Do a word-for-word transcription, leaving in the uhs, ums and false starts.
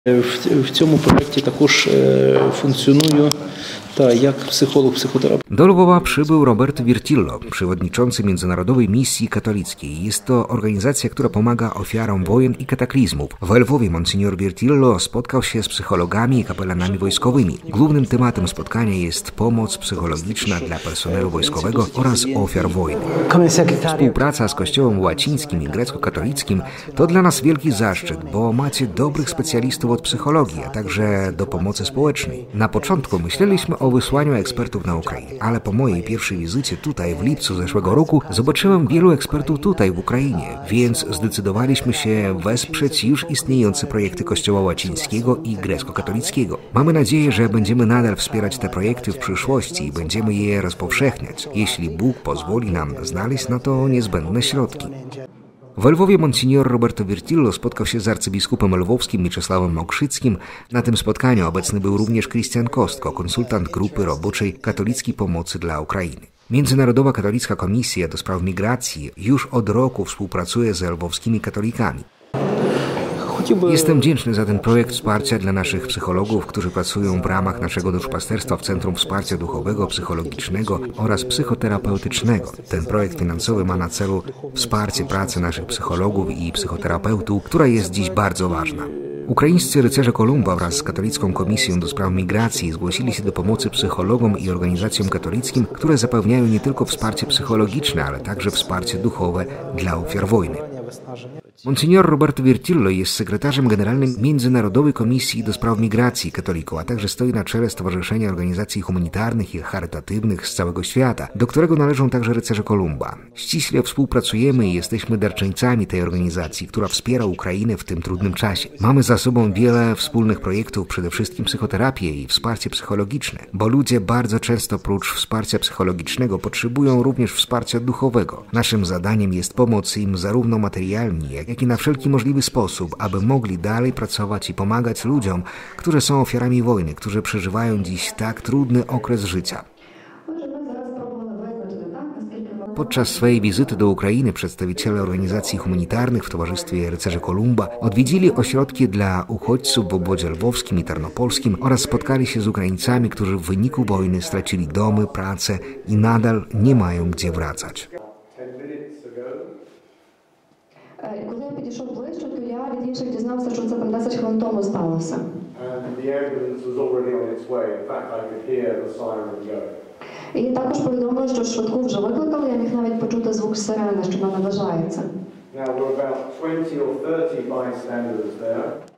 В, в цьому проєкті також функціоную та jak psycholog, psychoterapeuta. Do Lwowa przybył Roberto Virtillo, przewodniczący Międzynarodowej Misji Katolickiej. Jest to organizacja, która pomaga ofiarom wojen i kataklizmów. W Lwowie Monsignor Virtillo spotkał się z psychologami i kapelanami wojskowymi. Głównym tematem spotkania jest pomoc psychologiczna dla personelu wojskowego oraz ofiar wojny. Współpraca z Kościołem łacińskim i grecko-katolickim to dla nas wielki zaszczyt, bo macie dobrych specjalistów od psychologii, a także do pomocy społecznej. Na początku myśleliśmy o wysłaniu ekspertów na Ukrainę, ale po mojej pierwszej wizycie tutaj w lipcu zeszłego roku zobaczyłem wielu ekspertów tutaj w Ukrainie, więc zdecydowaliśmy się wesprzeć już istniejące projekty Kościoła łacińskiego i grecko-katolickiego. Mamy nadzieję, że będziemy nadal wspierać te projekty w przyszłości i będziemy je rozpowszechniać, jeśli Bóg pozwoli nam znaleźć na to niezbędne środki. W Lwowie Monsignor Roberto Virtillo spotkał się z arcybiskupem lwowskim Mieczysławem Mokrzyckim. Na tym spotkaniu obecny był również Krystian Kostko, konsultant grupy roboczej Katolickiej Pomocy dla Ukrainy. Międzynarodowa Katolicka Komisja do Spraw Migracji już od roku współpracuje z lwowskimi katolikami. Jestem wdzięczny za ten projekt wsparcia dla naszych psychologów, którzy pracują w ramach naszego duszpasterstwa w Centrum Wsparcia Duchowego, Psychologicznego oraz Psychoterapeutycznego. Ten projekt finansowy ma na celu wsparcie pracy naszych psychologów i psychoterapeutów, która jest dziś bardzo ważna. Ukraińscy rycerze Kolumba wraz z Katolicką Komisją do Spraw Migracji zgłosili się do pomocy psychologom i organizacjom katolickim, które zapewniają nie tylko wsparcie psychologiczne, ale także wsparcie duchowe dla ofiar wojny. Monsignor Roberto Virtillo jest sekretarzem generalnym Międzynarodowej Komisji do Spraw Migracji katolików, a także stoi na czele Stowarzyszenia Organizacji Humanitarnych i Charytatywnych z całego świata, do którego należą także rycerze Kolumba. Ściśle współpracujemy i jesteśmy darczyńcami tej organizacji, która wspiera Ukrainę w tym trudnym czasie. Mamy za sobą wiele wspólnych projektów, przede wszystkim psychoterapię i wsparcie psychologiczne, bo ludzie bardzo często oprócz wsparcia psychologicznego potrzebują również wsparcia duchowego. Naszym zadaniem jest pomoc im zarówno materialnie, jak i na wszelki możliwy sposób, aby mogli dalej pracować i pomagać ludziom, którzy są ofiarami wojny, którzy przeżywają dziś tak trudny okres życia. Podczas swojej wizyty do Ukrainy przedstawiciele organizacji humanitarnych w Towarzystwie Rycerzy Kolumba odwiedzili ośrodki dla uchodźców w obwodzie lwowskim i tarnopolskim oraz spotkali się z Ukraińcami, którzy w wyniku wojny stracili domy, pracę i nadal nie mają gdzie wracać. Коли я підійшов ближче, то я від інших дізнався, що це там десять хвилин тому сталося. І також повідомили, що швидку вже викликали, я міг навіть почути звук сирени, що вона наближається.